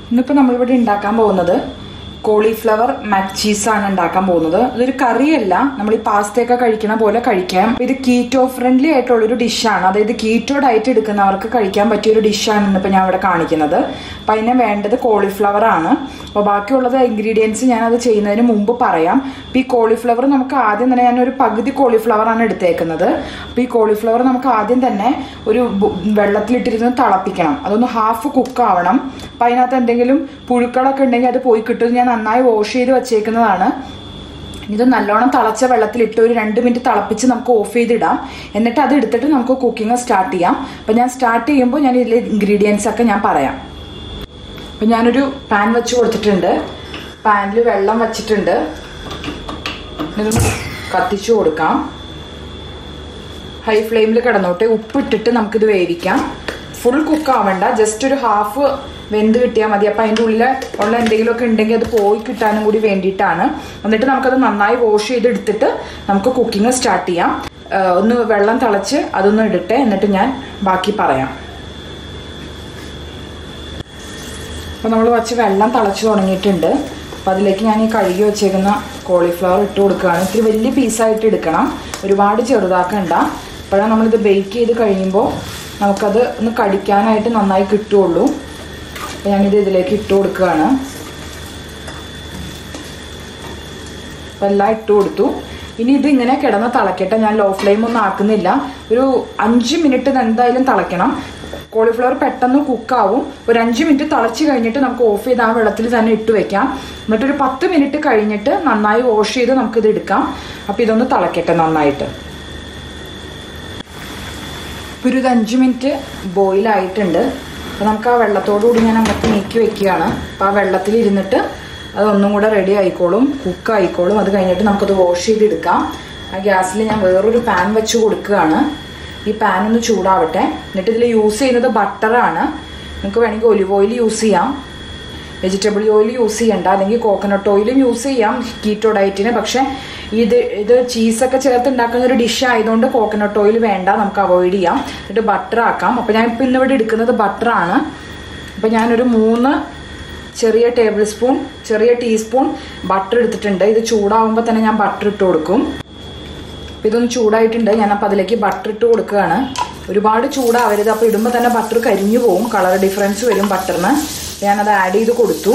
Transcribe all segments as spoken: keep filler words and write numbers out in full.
ഇന്നിപ്പോൾ നമ്മളിവിടെ ഉണ്ടാക്കാൻ പോകുന്നത് കോളിഫ്ലവർ മാക് ചീസ് ആണ് ഉണ്ടാക്കാൻ പോകുന്നത്. ഇതൊരു കറിയല്ല, നമ്മൾ ഈ പാസ്തയൊക്കെ കഴിക്കണ പോലെ കഴിക്കാം. ഇത് കീറ്റോ ഫ്രണ്ട്ലി ആയിട്ടുള്ളൊരു ഡിഷാണ്. അതായത് കീറ്റോ ഡയറ്റ് എടുക്കുന്നവർക്ക് കഴിക്കാൻ പറ്റിയൊരു ഡിഷാണ് ഇന്നിപ്പോൾ ഞാൻ ഇവിടെ കാണിക്കുന്നത്. അപ്പം അതിന് വേണ്ടത് കോളിഫ്ലവർ ആണ്. അപ്പോൾ ബാക്കിയുള്ളത് ഇൻഗ്രീഡിയൻസ് ഞാനത് ചെയ്യുന്നതിന് മുമ്പ് പറയാം. അപ്പോൾ ഈ കോളിഫ്ലവർ നമുക്ക് ആദ്യം തന്നെ, ഞാനൊരു പകുതി കോളിഫ്ലവർ ആണ് എടുത്തേക്കുന്നത്. അപ്പോൾ ഈ കോളിഫ്ലവർ നമുക്ക് ആദ്യം തന്നെ ഒരു വെള്ളത്തിലിട്ടിരുന്ന് തിളപ്പിക്കണം. അതൊന്ന് ഹാഫ് കുക്ക് ആവണം. അപ്പം അതിനകത്ത് എന്തെങ്കിലും പുഴുക്കളൊക്കെ ഉണ്ടെങ്കിൽ അത് പോയി കിട്ടും. ഞാൻ നന്നായി വാഷ് ചെയ്ത് വെച്ചേക്കുന്നതാണ്. ഇത് നല്ലോണം തിളച്ച വെള്ളത്തിലിട്ട് ഒരു രണ്ട് മിനിറ്റ് തിളപ്പിച്ച് നമുക്ക് ഓഫ് ചെയ്തിടാം. എന്നിട്ട് അത് എടുത്തിട്ട് നമുക്ക് കുക്കിംഗ് സ്റ്റാർട്ട് ചെയ്യാം. അപ്പം ഞാൻ സ്റ്റാർട്ട് ചെയ്യുമ്പോൾ ഞാൻ ഇതിലെ ഇൻഗ്രീഡിയൻസ് ഒക്കെ ഞാൻ പറയാം. അപ്പം ഞാനൊരു പാൻ വെച്ച് കൊടുത്തിട്ടുണ്ട്. പാനിൽ വെള്ളം വെച്ചിട്ടുണ്ട്. ഇതൊന്ന് കത്തിച്ചു കൊടുക്കാം. ഹൈ ഫ്ലെയിമിൽ കിടന്നോട്ടെ. ഉപ്പിട്ടിട്ട് നമുക്കിത് വേവിക്കാം. ഫുൾ കുക്ക് ആവണ്ട, ജസ്റ്റ് ഒരു ഹാഫ് വെന്ത് കിട്ടിയാൽ മതി. അപ്പം അതിൻ്റെ ഉള്ളിൽ ഉള്ള എന്തെങ്കിലുമൊക്കെ ഉണ്ടെങ്കിൽ അത് പോയി കിട്ടാനും കൂടി വേണ്ടിയിട്ടാണ്. എന്നിട്ട് നമുക്കത് നന്നായി വാഷ് ചെയ്തെടുത്തിട്ട് നമുക്ക് കുക്കിംഗ് സ്റ്റാർട്ട് ചെയ്യാം. ഒന്ന് വെള്ളം തിളച്ച് അതൊന്ന് ഇടട്ടെ, എന്നിട്ട് ഞാൻ ബാക്കി പറയാം. അപ്പം നമ്മൾ വച്ച് വെള്ളം തിളച്ച് തുടങ്ങിയിട്ടുണ്ട്. അപ്പം അതിലേക്ക് ഞാൻ ഈ കഴുകി വെച്ചേക്കുന്ന കോളിഫ്ലവർ ഇട്ട് കൊടുക്കുകയാണ്. ഇത്തിരി വലിയ പീസായിട്ട് എടുക്കണം, ഒരുപാട് ചെറുതാക്കണ്ട. അപ്പോഴാണ് നമ്മളിത് ബേക്ക് ചെയ്ത് കഴിയുമ്പോൾ നമുക്കത് ഒന്ന് കടിക്കാനായിട്ട് നന്നായി കിട്ടുള്ളൂ. അപ്പം ഞാനിത് ഇതിലേക്ക് ഇട്ട് കൊടുക്കുകയാണ്. അപ്പം എല്ലാം ഇട്ട് കൊടുത്തു. ഇനി ഇത് ഇങ്ങനെ കിടന്ന് തിളക്കട്ടെ. ഞാൻ ലോ ഫ്ലെയിം ഒന്നും ആക്കുന്നില്ല. ഒരു അഞ്ച് മിനിറ്റ് എന്തായാലും തിളയ്ക്കണം. കോളിഫ്ലവർ പെട്ടെന്ന് കുക്കാവും. ഒരു അഞ്ച് മിനിറ്റ് തിളച്ച് കഴിഞ്ഞിട്ട് നമുക്ക് ഓഫ് ചെയ്ത് ആ വെള്ളത്തിൽ തന്നെ ഇട്ട് വെക്കാം. എന്നിട്ടൊരു പത്ത് മിനിറ്റ് കഴിഞ്ഞിട്ട് നന്നായി വാഷ് ചെയ്ത് നമുക്കിത് എടുക്കാം. അപ്പം ഇതൊന്ന് തിളക്കട്ടെ നന്നായിട്ട്. ഇപ്പോൾ ഒരു അഞ്ച് മിനിറ്റ് ബോയിലായിട്ടുണ്ട്. അപ്പോൾ നമുക്ക് ആ വെള്ളത്തോടുകൂടി ഞാൻ അങ്ങോട്ട് നീക്കി വെക്കുകയാണ്. അപ്പോൾ ആ വെള്ളത്തിൽ ഇരുന്നിട്ട് അതൊന്നും കൂടെ റെഡി ആയിക്കോളും, കുക്ക് ആയിക്കോളും. അത് കഴിഞ്ഞിട്ട് നമുക്കത് വാഷ് ചെയ്തെടുക്കാം. ആ ഗ്യാസിൽ ഞാൻ വേറൊരു പാൻ വെച്ച് കൊടുക്കുകയാണ്. ഈ പാൻ ഒന്ന് ചൂടാവട്ടെ. എന്നിട്ട് ഇതിൽ യൂസ് ചെയ്യുന്നത് ബട്ടറാണ്. നിങ്ങൾക്ക് വേണമെങ്കിൽ ഒലിവ് ഓയിൽ യൂസ് ചെയ്യാം, വെജിറ്റബിൾ ഓയിൽ യൂസ് ചെയ്യണ്ട, അല്ലെങ്കിൽ കോക്കനട്ട് ഓയിലും യൂസ് ചെയ്യാം കീറ്റോ ഡയറ്റിന്. പക്ഷേ ഇത് ഇത് ചീസൊക്കെ ചേർത്ത് ഉണ്ടാക്കുന്ന ഒരു ഡിഷ് ആയതുകൊണ്ട് കോക്കനട്ട് ഓയിൽ വേണ്ട, നമുക്ക് അവോയ്ഡ് ചെയ്യാം. എന്നിട്ട് ബട്ടർ ആക്കാം. അപ്പോൾ ഞാൻ ഇപ്പം ഇന്നിവിടെ എടുക്കുന്നത് ബട്ടറാണ്. അപ്പോൾ ഞാനൊരു മൂന്ന് ചെറിയ ടേബിൾ സ്പൂൺ ചെറിയ ടീസ്പൂൺ ബട്ടർ എടുത്തിട്ടുണ്ട്. ഇത് ചൂടാവുമ്പോൾ തന്നെ ഞാൻ ബട്ടർ ഇട്ട് കൊടുക്കും. അപ്പോൾ ഇതൊന്ന് ചൂടായിട്ടുണ്ട്. ഞാനപ്പോൾ അതിലേക്ക് ബട്ടർ ഇട്ട് കൊടുക്കുകയാണ്. ഒരുപാട് ചൂടാവരുത്, അപ്പോൾ ഇടുമ്പോൾ തന്നെ ബട്ടർ കരിഞ്ഞു പോവും, കളർ ഡിഫറൻസ് വരും ബട്ടറിന്. ഞാനത് ആഡ് ചെയ്ത് കൊടുത്തു.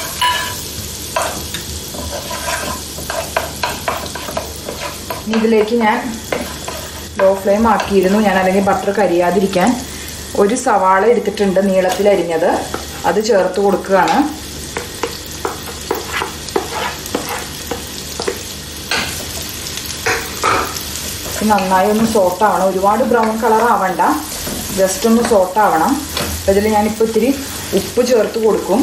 ഇനി ഇതിലേക്ക് ഞാൻ ലോ ഫ്ലെയിം ആക്കിയിരുന്നു ഞാൻ, അല്ലെങ്കിൽ ബട്ടർ കരിയാതിരിക്കാൻ. ഒരു സവാള എടുത്തിട്ടുണ്ട് നീളത്തിൽ അരിഞ്ഞത്, അത് ചേർത്ത് കൊടുക്കുകയാണ്. നന്നായി ഒന്ന് സോട്ടാവണം. ഒരുപാട് ബ്രൗൺ കളർ ആവണ്ട, ജസ്റ്റ് ഒന്ന് സോട്ടാവണം. അപ്പം ഇതിൽ ഞാനിപ്പോൾ ഇത്തിരി ഉപ്പ് ചേർത്ത് കൊടുക്കും.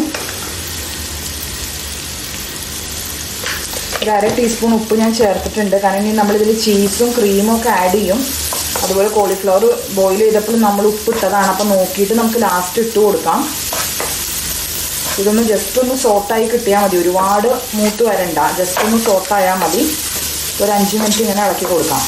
ഒരു അര ടീസ്പൂൺ ഉപ്പ് ഞാൻ ചേർത്തിട്ടുണ്ട്. കാരണം ഇനി നമ്മളിതിൽ ചീസും ക്രീമും ഒക്കെ ആഡ് ചെയ്യും. അതുപോലെ കോളിഫ്ലവർ ബോയിൽ ചെയ്തപ്പോൾ നമ്മൾ ഉപ്പ് ഇട്ടതാണ്. അപ്പം നോക്കിയിട്ട് നമുക്ക് ലാസ്റ്റ് ഇട്ട് കൊടുക്കാം. ഇതൊന്ന് ജസ്റ്റ് ഒന്ന് സോട്ടായി കിട്ടിയാൽ മതി, ഒരുപാട് മൂത്ത് വരണ്ട, ജസ്റ്റ് ഒന്ന് സോട്ടായാൽ മതി. ഒരു അഞ്ച് മിനിറ്റ് ഇങ്ങനെ ഇളക്കി കൊടുക്കാം.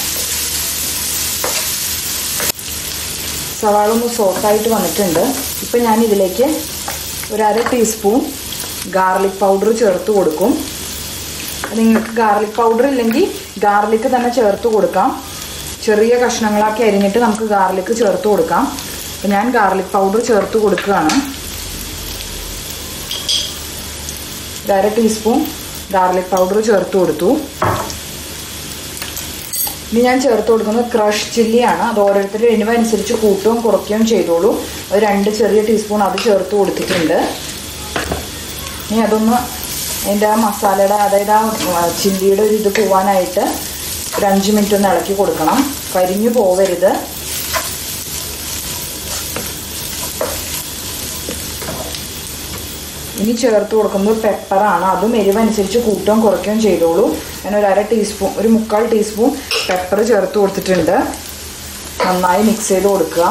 സവാള ഒന്ന് സോട്ടായിട്ട് വന്നിട്ടുണ്ട്. ഇപ്പം ഞാൻ ഇതിലേക്ക് ഒരു അര ടീസ്പൂൺ ഗാർലിക് പൗഡർ ചേർത്ത് കൊടുക്കും. നിങ്ങൾക്ക് ഗാർലിക് പൗഡർ ഇല്ലെങ്കിൽ ഗാർലിക്ക് തന്നെ ചേർത്ത് കൊടുക്കാം. ചെറിയ കഷ്ണങ്ങളാക്കി അരിഞ്ഞിട്ട് നമുക്ക് ഗാർലിക്ക് ചേർത്ത് കൊടുക്കാം. അപ്പം ഞാൻ ഗാർലിക് പൗഡർ ചേർത്ത് കൊടുക്കുകയാണ്. ഒരു അര ടീസ്പൂൺ ഗാർലിക് പൗഡർ ചേർത്ത് കൊടുത്തു. ഇനി ഞാൻ ചേർത്ത് കൊടുക്കുന്നത് ക്രഷ് ചില്ലിയാണ്. അത് ഓരോരുത്തരുടെ എരിവനുസരിച്ച് കൂട്ടുകയും കുറയ്ക്കുകയും ചെയ്തോളൂ. അത് രണ്ട് ചെറിയ ടീസ്പൂൺ അത് ചേർത്ത് കൊടുത്തിട്ടുണ്ട്. ഇനി അതൊന്ന് അതിൻ്റെ ആ മസാലയുടെ, അതായത് ആ ചില്ലിയുടെ ഒരു ഇത് പോവാനായിട്ട് ഒരു അഞ്ച് മിനിറ്റ് ഒന്ന് ഇളക്കി കൊടുക്കണം. കരിഞ്ഞു പോവരുത്. ഇനി ചേർത്ത് കൊടുക്കുന്നത് പെപ്പറാണ്. അതും എരിവനുസരിച്ച് കൂട്ടുകയും കുറയ്ക്കുകയും ചെയ്തോളൂ. ഞാൻ ഒരു അര ടീസ്പൂൺ ഒരു മുക്കാൽ ടീസ്പൂൺ പെപ്പർ ചേർത്ത് കൊടുത്തിട്ടുണ്ട്. നന്നായി മിക്സ് ചെയ്ത് കൊടുക്കുക.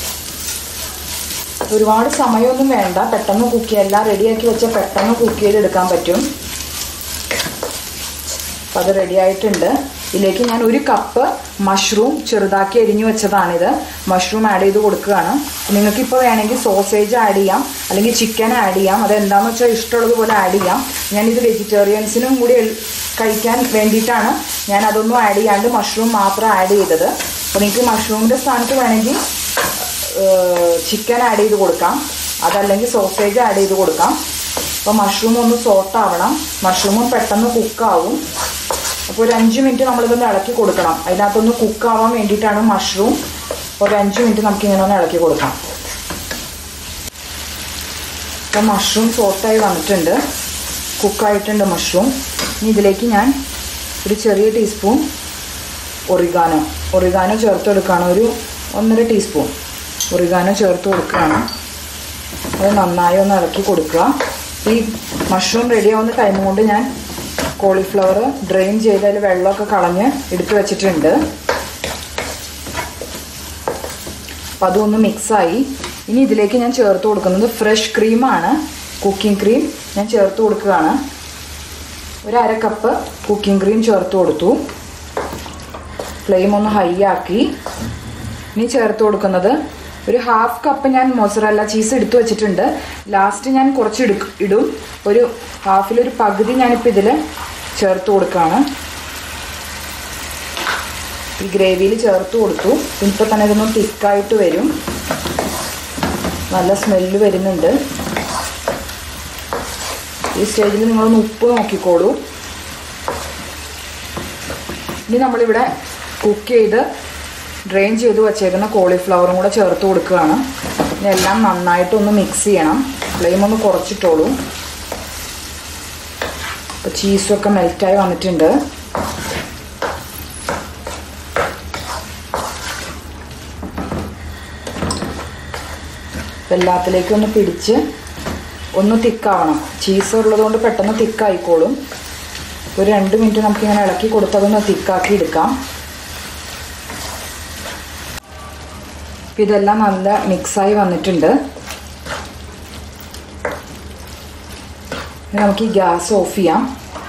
ഒരുപാട് സമയമൊന്നും വേണ്ട, പെട്ടെന്ന് കുക്ക് ചെയ്യാം. എല്ലാം റെഡിയാക്കി വെച്ചാൽ പെട്ടെന്ന് കുക്ക് ചെയ്തെടുക്കാൻ പറ്റും. അപ്പം അത് റെഡി ആയിട്ടുണ്ട്. ഇതിലേക്ക് ഞാൻ ഒരു കപ്പ് മഷ്റൂം ചെറുതാക്കി അരിഞ്ഞു വെച്ചതാണിത്. മഷ്റൂം ആഡ് ചെയ്ത് കൊടുക്കുകയാണ്. നിങ്ങൾക്ക് ഇപ്പോൾ വേണമെങ്കിൽ സോസേജ് ആഡ് ചെയ്യാം, അല്ലെങ്കിൽ ചിക്കൻ ആഡ് ചെയ്യാം. അതെന്താണെന്ന് വെച്ചാൽ ഇഷ്ടമുള്ളതുപോലെ ആഡ് ചെയ്യാം. ഞാനിത് വെജിറ്റേറിയൻസിനും കൂടി കഴിക്കാൻ വേണ്ടിയിട്ടാണ് ഞാൻ അതൊന്നും ആഡ് ചെയ്യാണ്ട് മഷ്റൂം മാത്രം ആഡ് ചെയ്തത്. അപ്പോൾ നിങ്ങൾക്ക് മഷ്റൂമിൻ്റെ സ്ഥാനത്ത് വേണമെങ്കിൽ ചിക്കൻ ആഡ് ചെയ്ത് കൊടുക്കാം, അതല്ലെങ്കിൽ സോസേജ് ആഡ് ചെയ്ത് കൊടുക്കാം. അപ്പോൾ മഷ്റൂം ഒന്ന് സോട്ട് ആവണം. മഷ്റൂമും പെട്ടെന്ന് കുക്കാവും. അപ്പോൾ ഒരു അഞ്ച് മിനിറ്റ് നമ്മളിതൊന്ന് ഇളക്കി കൊടുക്കണം. അതിനകത്തൊന്ന് കുക്കാവാൻ വേണ്ടിയിട്ടാണ് മഷ്റൂം. ഒരു അഞ്ച് മിനിറ്റ് നമുക്കിങ്ങനെ ഒന്ന് ഇളക്കി കൊടുക്കാം. അപ്പോൾ മഷ്റൂം സോട്ടായി വന്നിട്ടുണ്ട്, കുക്കായിട്ടുണ്ട് മഷ്റൂം. ഇനി ഇതിലേക്ക് ഞാൻ ഒരു ചെറിയ ടീസ്പൂൺ ഒറിഗാനോ ഒറിഗാനോ ചേർത്ത് കൊടുക്കുകയാണ്. ഒരു ഒന്നര ടീസ്പൂൺ ഒറിഗാനോ ചേർത്ത് കൊടുക്കുകയാണ്. അത് നന്നായി ഒന്ന് ഇളക്കി കൊടുക്കുക. ഈ മഷ്റൂം റെഡിയാവുന്ന ടൈം കൊണ്ട് ഞാൻ കോളിഫ്ലവർ ഡ്രെയിൻ ചെയ്ത് അതിൽ വെള്ളമൊക്കെ കളഞ്ഞ് എടുത്തു വെച്ചിട്ടുണ്ട്. അപ്പം അതൊന്ന് മിക്സായി. ഇനി ഇതിലേക്ക് ഞാൻ ചേർത്ത് കൊടുക്കുന്നത് ഫ്രഷ് ക്രീമാണ്, കുക്കിംഗ് ക്രീം ഞാൻ ചേർത്ത് കൊടുക്കുകയാണ്. ഒരു അര കപ്പ് കുക്കിംഗ് ക്രീം ചേർത്ത് കൊടുത്തു. ഫ്ലെയിം ഒന്ന് ഹൈ ആക്കി. ഇനി ചേർത്ത് കൊടുക്കുന്നത് ഒരു ഹാഫ് കപ്പ് ഞാൻ മൊസറല്ല ചീസ് എടുത്തു വെച്ചിട്ടുണ്ട്. ലാസ്റ്റ് ഞാൻ കുറച്ച് എടുക്കും ഇടും ഒരു ഹാഫിലൊരു പകുതി ഞാനിപ്പോൾ ഇതിൽ ചേർത്ത് കൊടുക്കുകയാണ്. ഈ ഗ്രേവിയിൽ ചേർത്ത് കൊടുത്തു. ഇപ്പോൾ തന്നെ ഇതൊന്ന് തിക്കായിട്ട് വരും, നല്ല സ്മെല്ല് വരുന്നുണ്ട്. ഈ സ്റ്റേജിൽ നിങ്ങളൊന്ന് ഉപ്പ് നോക്കിക്കോളൂ. ഇനി നമ്മളിവിടെ കുക്ക് ചെയ്ത് ഡ്രെയിൻ ചെയ്ത് വച്ചേക്കുന്ന കോളിഫ്ലവറും കൂടെ ചേർത്ത് കൊടുക്കുകയാണ്. ഇതെല്ലാം നന്നായിട്ടൊന്ന് മിക്സ് ചെയ്യണം. ഫ്ലെയിം ഒന്ന് കുറച്ചിട്ടോളൂ. അപ്പോൾ ചീസൊക്കെ മെൽറ്റായി വന്നിട്ടുണ്ട്. എല്ലാത്തിലേക്കും ഒന്ന് പിടിച്ച് ഒന്ന് തിക്കാവണം. ചീസ് ഉള്ളതുകൊണ്ട് പെട്ടെന്ന് തിക്കായിക്കോളും. ഒരു രണ്ട് മിനിറ്റ് നമുക്കിങ്ങനെ ഇളക്കി കൊടുത്തതൊന്ന് തിക്കാക്കി എടുക്കാം. ഇതെല്ലാം നല്ല മിക്സായി വന്നിട്ടുണ്ട്. നമുക്ക് ഈ ഗ്യാസ് ഓഫ് ചെയ്യാം.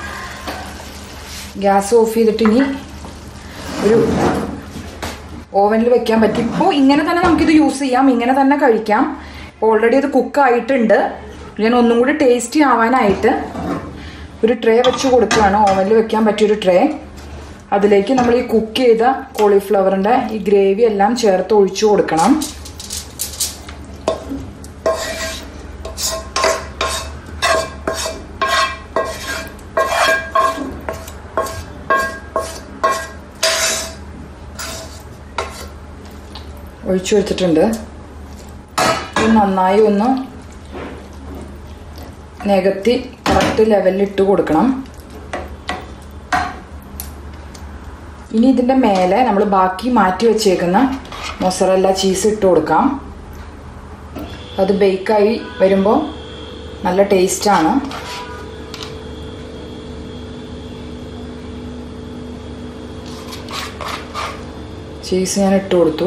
ഗ്യാസ് ഓഫ് ചെയ്തിട്ട് ഇനി ഒരു ഓവനിൽ വെക്കാൻ പറ്റും. ഇപ്പോൾ ഇങ്ങനെ തന്നെ നമുക്കിത് യൂസ് ചെയ്യാം, ഇങ്ങനെ തന്നെ കഴിക്കാം. ഓൾറെഡി ഇത് കുക്കായിട്ടുണ്ട്. ഞാൻ ഒന്നും കൂടി ടേസ്റ്റി ആവാനായിട്ട് ഒരു ട്രേ വെച്ച് കൊടുക്കുകയാണ്. ഓവനിൽ വെക്കാൻ പറ്റിയൊരു ട്രേ. അതിലേക്ക് നമ്മൾ ഈ കുക്ക് ചെയ്ത കോളിഫ്ലവറിൻ്റെ ഈ ഗ്രേവി എല്ലാം ചേർത്ത് ഒഴിച്ചു കൊടുക്കണം. ഒഴിച്ചു വെച്ചിട്ടുണ്ട്. ഇത് നന്നായി ഒന്ന് നികത്തി കറക്റ്റ് ലെവലിൽ ഇട്ട് കൊടുക്കണം. ഇനി ഇതിൻ്റെ മേലെ നമ്മൾ ബാക്കി മാറ്റി വെച്ചേക്കുന്ന മൊസറല്ല ചീസ് ഇട്ട് കൊടുക്കാം. അത് ബേക്കായി വരുമ്പോൾ നല്ല ടേസ്റ്റാണ്. ചീസ് ഞാൻ ഇട്ട് കൊടുത്തു.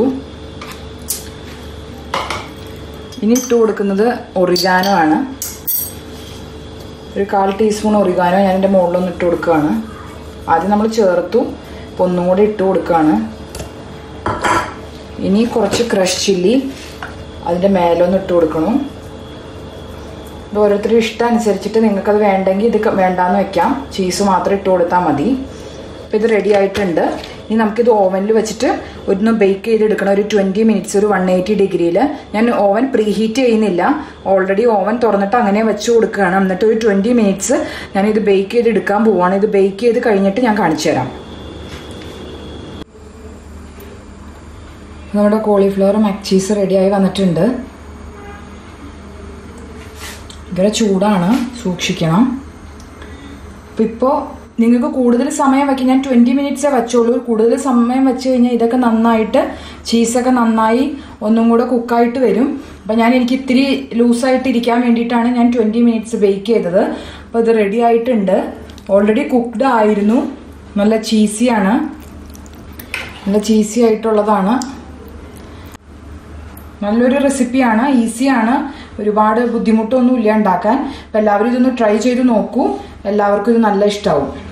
ഇനി ഇട്ട് കൊടുക്കുന്നത് ഒറിഗാനോ ആണ്. ഒരു കാൽ ടീസ്പൂൺ ഒറിഗാനോ ഞാൻ എൻ്റെ മുകളിലൊന്ന് ഇട്ട് കൊടുക്കുകയാണ്. ആദ്യം നമ്മൾ ചേർത്തു, ഇപ്പോൾ ഒന്നും കൂടി ഇട്ട് കൊടുക്കുകയാണ്. ഇനി കുറച്ച് ക്രഷ് ചില്ലി അതിൻ്റെ മേലൊന്ന് ഇട്ട് കൊടുക്കണം. ഇത് ഓരോരുത്തരുടെ ഇഷ്ടം അനുസരിച്ചിട്ട് നിങ്ങൾക്കത് വേണ്ടെങ്കിൽ ഇത് വേണ്ടാന്ന് വെക്കാം. ചീസ് മാത്രം ഇട്ട് കൊടുത്താൽ മതി. അപ്പോൾ ഇത് റെഡി ആയിട്ടുണ്ട്. ഇനി നമുക്കിത് ഓവനിൽ വെച്ചിട്ട് ഒന്ന് ബേക്ക് ചെയ്തെടുക്കണം. ഒരു ട്വൻറ്റി മിനിറ്റ്സ് ഒരു വൺ എയ്റ്റി ഡിഗ്രിയിൽ. ഞാൻ ഓവൻ പ്രീ ഹീറ്റ് ചെയ്യുന്നില്ല, ഓൾറെഡി ഓവൻ തുറന്നിട്ട് അങ്ങനെ വെച്ച് കൊടുക്കുകയാണ്. എന്നിട്ട് ഒരു ട്വൻറ്റി മിനിറ്റ്സ് ഞാനിത് ബേക്ക് ചെയ്തെടുക്കാൻ പോവുകയാണ്. ഇത് ബേക്ക് ചെയ്ത് കഴിഞ്ഞിട്ട് ഞാൻ കാണിച്ചു തരാം. നമ്മുടെ കോളിഫ്ലവർ മാക് ചീസ് റെഡിയായി വന്നിട്ടുണ്ട്. ഇവിടെ ചൂടാണ്, സൂക്ഷിക്കണം. അപ്പം ഇപ്പോൾ നിങ്ങൾക്ക് കൂടുതൽ സമയം വയ്ക്കും. ഞാൻ ട്വൻറ്റി മിനിറ്റ്സേ വെച്ചോളൂ. കൂടുതൽ സമയം വെച്ച് കഴിഞ്ഞാൽ ഇതൊക്കെ നന്നായിട്ട് ചീസൊക്കെ നന്നായി ഒന്നും കൂടെ കുക്കായിട്ട് വരും. അപ്പം ഞാൻ എനിക്ക് ഇത്തിരി ലൂസായിട്ട് ഇരിക്കാൻ വേണ്ടിയിട്ടാണ് ഞാൻ ട്വൻറ്റി മിനിറ്റ്സ് ബേക്ക് ചെയ്തത്. അപ്പോൾ ഇത് റെഡി ആയിട്ടുണ്ട്. ഓൾറെഡി കുക്ക്ഡ് ആയിരുന്നു. നല്ല ചീസിയാണ്, നല്ല ചീസി ആയിട്ടുള്ളതാണ്. നല്ലൊരു റെസിപ്പിയാണ്, ഈസിയാണ്, ഒരുപാട് ബുദ്ധിമുട്ടൊന്നും ഇല്ല ഉണ്ടാക്കാൻ. അപ്പോൾ എല്ലാവരും ഇതൊന്ന് ട്രൈ ചെയ്ത് നോക്കൂ. എല്ലാവർക്കും ഇത് നല്ല ഇഷ്ടമാവും.